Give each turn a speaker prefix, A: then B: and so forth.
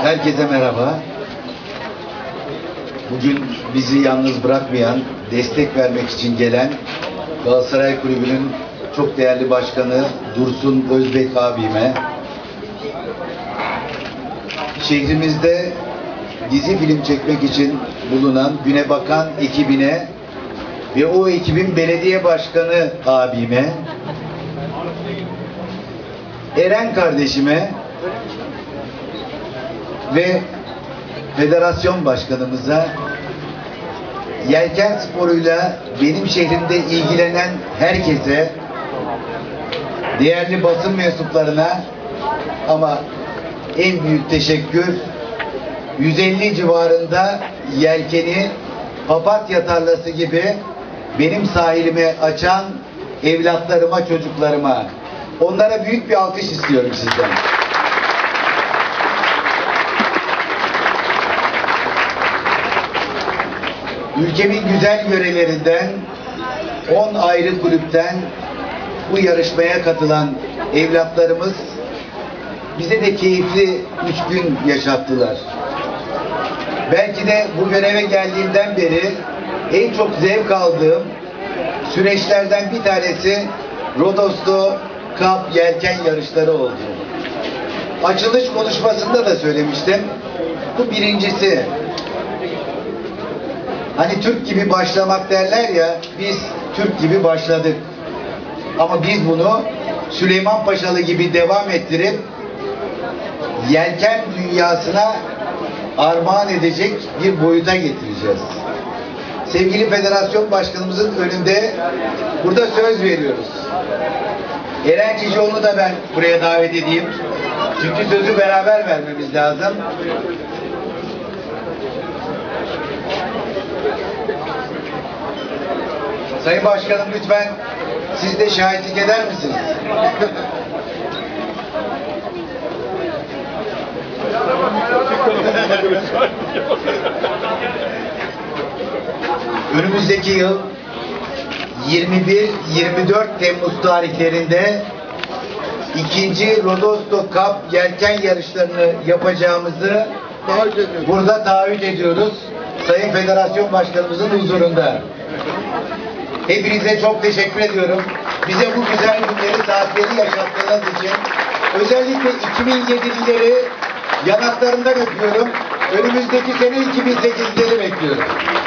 A: Herkese merhaba. Bugün bizi yalnız bırakmayan, destek vermek için gelen Galatasaray Kulübü'nün çok değerli başkanı Dursun Özbek abime, şehrimizde dizi film çekmek için bulunan Güne Bakan ekibine ve o ekibin belediye başkanı abime, Eren kardeşime ve federasyon başkanımıza, yelken sporuyla benim şehrimde ilgilenen herkese, değerli basın mensuplarına ama en büyük teşekkür 150 civarında yelkeni papatya tarlası gibi benim sahilime açan evlatlarıma, çocuklarıma. Onlara büyük bir alkış istiyorum sizden. Ülkemin güzel yörelerinden 10 ayrı kulüpten bu yarışmaya katılan evlatlarımız bize de keyifli 3 gün yaşattılar. Belki de bu göreve geldiğimden beri en çok zevk aldığım süreçlerden bir tanesi Rodos'ta Cup yelken yarışları oldu. Açılış konuşmasında da söylemiştim. Bu birincisi. Hani Türk gibi başlamak derler ya, biz Türk gibi başladık. Ama biz bunu Süleyman Paşalı gibi devam ettirip yelken dünyasına armağan edecek bir boyuta getireceğiz. Sevgili federasyon başkanımızın önünde burada söz veriyoruz. Eren Cicioğlu'nu da ben buraya davet edeyim. Çünkü sözü beraber vermemiz lazım. Sayın Başkanım, lütfen siz de şahitlik eder misiniz? Önümüzdeki yıl 21-24 Temmuz tarihlerinde ikinci Rodos'ta Cup yelken yarışlarını yapacağımızı burada taahhüt ediyoruz. Sayın Federasyon Başkanımızın huzurunda. Hepinize çok teşekkür ediyorum. Bize bu güzel günleri, saatleri yaşattığınız için. Özellikle 2007'lileri yanaklarından öpüyorum. Önümüzdeki sene 2008'leri bekliyorum.